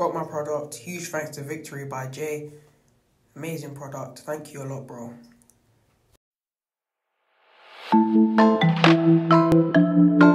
got my product. Huge thanks to Victory by Jay. Amazing product. Thank you a lot, bro.